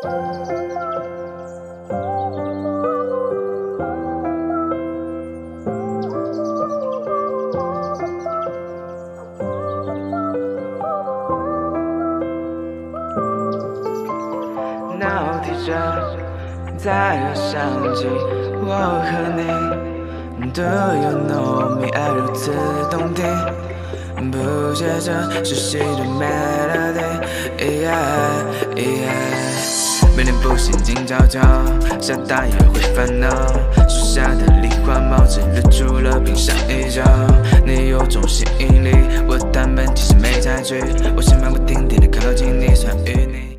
脑提着再又想起我和你。 Do you know me？ 爱如此动听，谱写着熟悉的 melody。每天不心静悄悄，下大雨会烦恼。树下的梨花冒着日出了冰上一角，你有种吸引力，我弹本其实没猜去，我想漫不经心的靠近你，算与你。